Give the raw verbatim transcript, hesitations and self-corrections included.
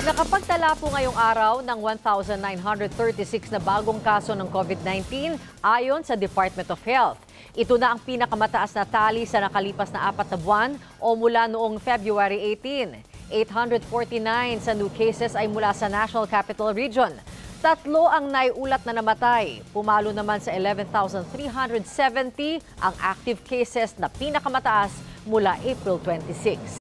Nakapagtala po ngayong araw ng one thousand nine hundred thirty-six na bagong kaso ng COVID nineteen ayon sa Department of Health. Ito na ang pinakamataas na tali sa nakalipas na apat na buwan o mula noong February eighteen. eight hundred forty-nine sa new cases ay mula sa National Capital Region. Tatlo ang naiulat na namatay. Pumalo naman sa eleven thousand three hundred seventy ang active cases na pinakamataas mula April twenty-six.